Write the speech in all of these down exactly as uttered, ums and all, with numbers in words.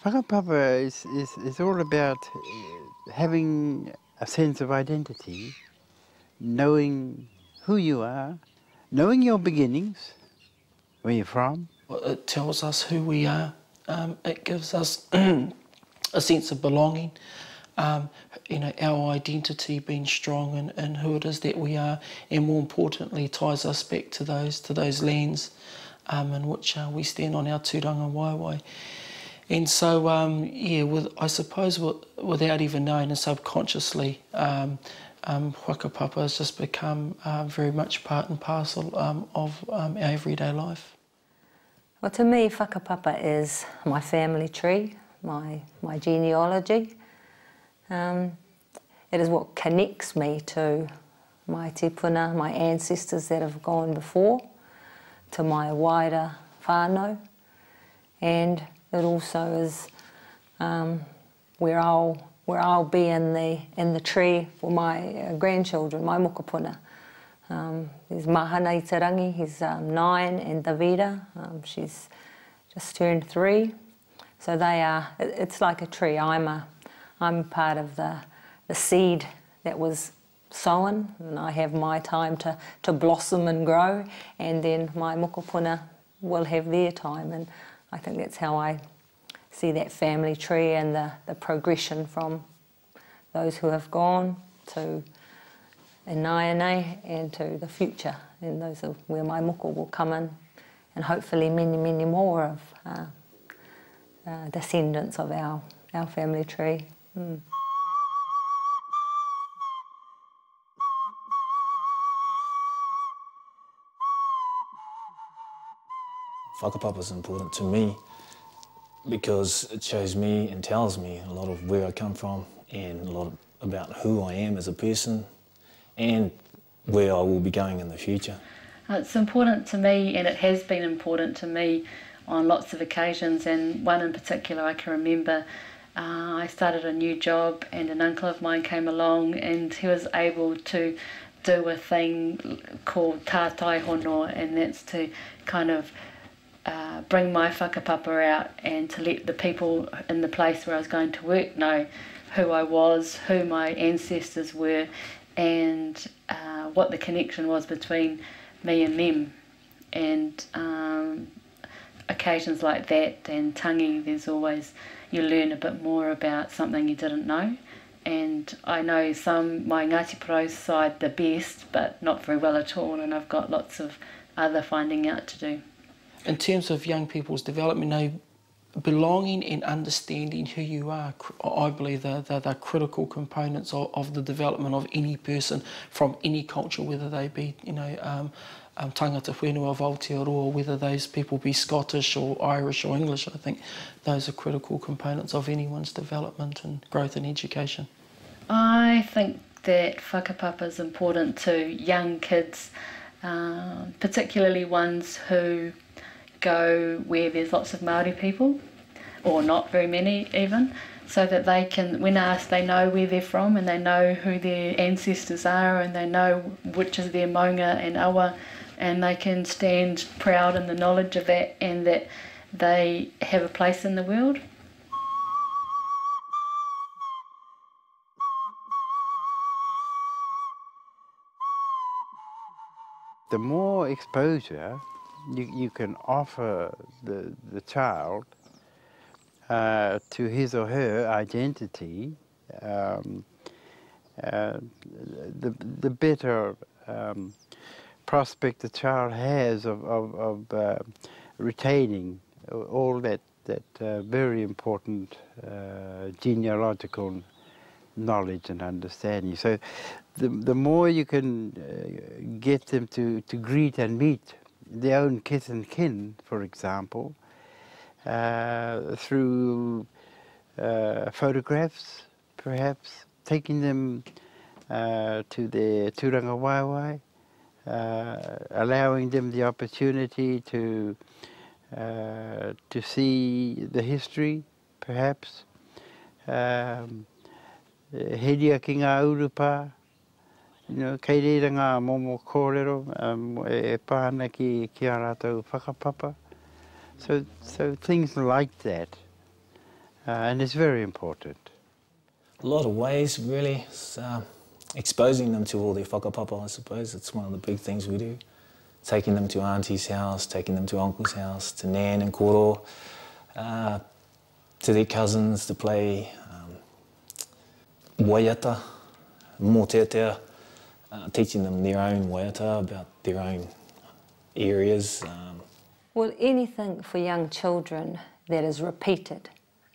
Whakapapa is, is, is all about having a sense of identity, knowing who you are, knowing your beginnings, where you're from. It tells us who we are. Um, it gives us a sense of belonging. Um, you know, our identity being strong in, in who it is that we are, and more importantly, ties us back to those to those lands um, in which uh, we stand on our tūranga waiwai. And so, um, yeah, with, I suppose with, without even knowing and subconsciously, um, um, whakapapa has just become uh, very much part and parcel um, of um, our everyday life. Well, to me, whakapapa is my family tree, my, my genealogy. Um, it is what connects me to my tipuna, my ancestors that have gone before, to my wider whānau, and it also is um, where I'll where I'll be in the in the tree for my uh, grandchildren, my mokopuna. Um, there's Mahana i Tarangi, he's um, nine, and Davida, um, she's just turned three. So they are. It, it's like a tree. I'm a I'm part of the the seed that was sown, and I have my time to to blossom and grow, and then my mokopuna will have their time. And I think that's how I see that family tree and the, the progression from those who have gone to Inayane and to the future. And those are where my moko will come in, and hopefully many, many more of uh, uh, descendants of our, our family tree. Mm. Whakapapa is important to me because it shows me and tells me a lot of where I come from and a lot about who I am as a person and where I will be going in the future. Uh, it's important to me, and it has been important to me on lots of occasions, and one in particular I can remember. Uh, I started a new job and an uncle of mine came along, and he was able to do a thing called Tātai Kōrero, and that's to kind of Uh, bring my whakapapa out and to let the people in the place where I was going to work know who I was, who my ancestors were, and uh, what the connection was between me and them. And um, occasions like that and tangi, there's always, you learn a bit more about something you didn't know. And I know some, my Ngāti Porou side the best, but not very well at all, and I've got lots of other finding out to do. In terms of young people's development, you know, belonging and understanding who you are, I believe they're, they're, they're critical components of, of the development of any person from any culture, whether they be, you know, um, um, tangata whenua of Aotearoa, whether those people be Scottish or Irish or English. I think those are critical components of anyone's development and growth and education. I think that whakapapa is important to young kids, uh, particularly ones who go where there's lots of Māori people, or not very many even, so that they can, when asked, they know where they're from and they know who their ancestors are and they know which is their maunga and awa, and they can stand proud in the knowledge of that and that they have a place in the world. The more exposure you, you can offer the, the child uh, to his or her identity, um, uh, the, the better um, prospect the child has of, of, of uh, retaining all that, that uh, very important uh, genealogical knowledge and understanding. So the, the more you can uh, get them to, to greet and meet their own kith and kin, for example, uh, through uh, photographs, perhaps, taking them uh, to their tūranga waiwai, uh, allowing them the opportunity to, uh, to see the history, perhaps, um, heria ki ngā urupa, you know, kei reira ngā momo kōrero, um, e pāna ki, ki a rātou whakapapa. So, so things like that uh, and it's very important. A lot of ways, really. It's, uh, exposing them to all their whakapapa, I suppose. It's one of the big things we do. Taking them to auntie's house, taking them to uncle's house, to nan and koro, uh, to their cousins to play um, waiata, motetea, uh, teaching them their own waiata about their own areas. Um. Well, anything for young children that is repeated.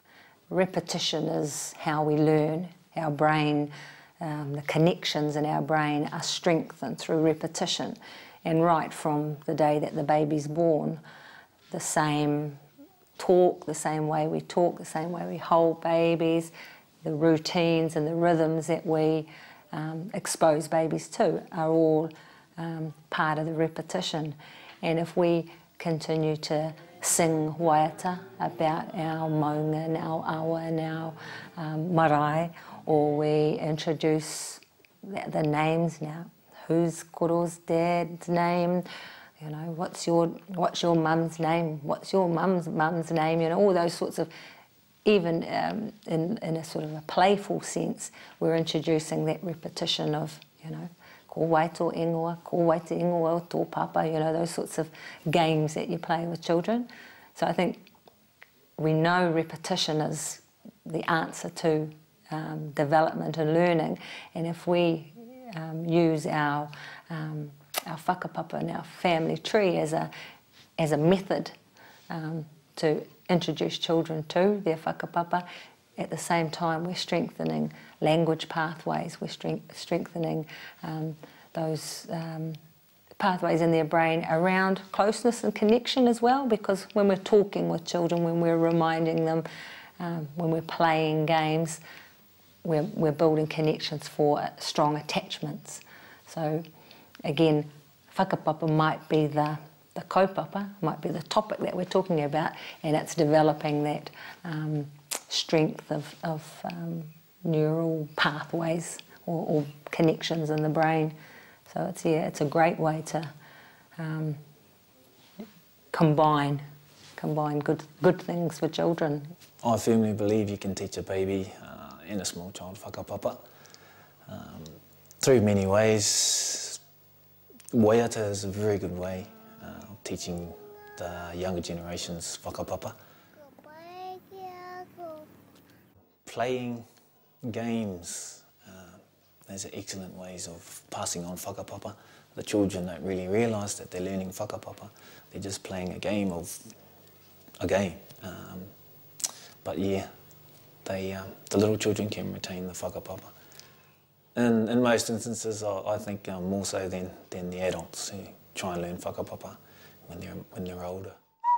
Repetition is how we learn. Our brain, um, the connections in our brain are strengthened through repetition. And right from the day that the baby's born, the same talk, the same way we talk, the same way we hold babies, the routines and the rhythms that we um, expose babies to are all um, part of the repetition. And if we continue to sing waiata about our maunga and our awa and our um, marae, or we introduce the, the names now, who's koro's dad's name, you know, what's your what's your mum's name, what's your mum's mum's name, you know, all those sorts of, even um, in, in a sort of a playful sense, we're introducing that repetition of, you know, ko wai tō ingoa, ko wai te ingoa o tō papa, you know, those sorts of games that you play with children. So I think we know repetition is the answer to um, development and learning, and if we um, use our um, our whakapapa and our family tree as a as a method um, to introduce children to their whakapapa, at the same time we're strengthening language pathways, we're strength, strengthening um, those um, pathways in their brain around closeness and connection as well, because when we're talking with children, when we're reminding them, um, when we're playing games, we're, we're building connections for strong attachments. So again, whakapapa might be the, the kaupapa, might be the topic that we're talking about, and it's developing that um, strength of, of um, neural pathways or, or connections in the brain. So it's, yeah, it's a great way to um, combine, combine good, good things for children. I firmly believe you can teach a baby uh, and a small child whakapapa um, through many ways. Waiata is a very good way uh, of teaching the younger generations whakapapa. Playing games, uh, those are excellent ways of passing on whakapapa. The children don't really realise that they're learning whakapapa. They're just playing a game of a game. Um, but yeah, they, um, the little children can retain the whakapapa. In, in most instances, I, I think um, more so than, than the adults who try and learn whakapapa when they're, when they're older.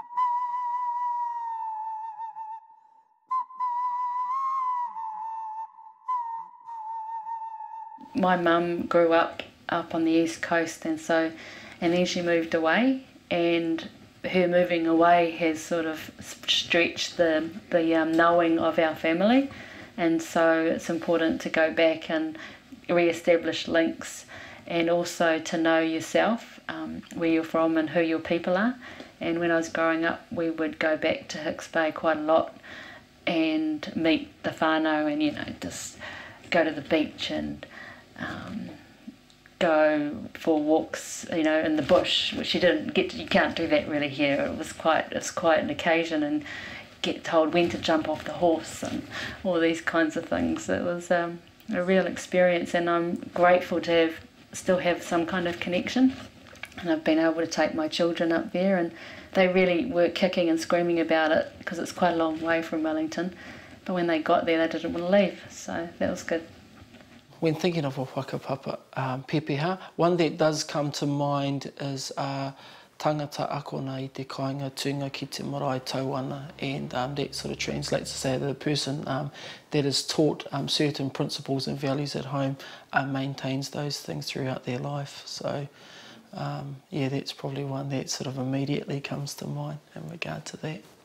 My mum grew up up on the east coast, and so and then she moved away, and her moving away has sort of stretched the the um, knowing of our family, and so it's important to go back and re-establish links, and also to know yourself, um, where you're from and who your people are. And when I was growing up, we would go back to Hicks Bay quite a lot and meet the whānau, and you know, just go to the beach and Um, go for walks, you know, in the bush, which you didn't get. To, you can't do that really here. It was quite, it was quite an occasion, and get told when to jump off the horse and all these kinds of things. It was um, a real experience, and I'm grateful to have still have some kind of connection. And I've been able to take my children up there, and they really were kicking and screaming about it because it's quite a long way from Wellington. But when they got there, they didn't want to leave, so that was good. When thinking of a whakapapa um, pepeha, one that does come to mind is uh, tangata akona i te kāinga tūnga ki te marae tauana, and um, that sort of translates to say that a person um, that is taught um, certain principles and values at home uh, maintains those things throughout their life. So um, yeah, that's probably one that sort of immediately comes to mind in regard to that.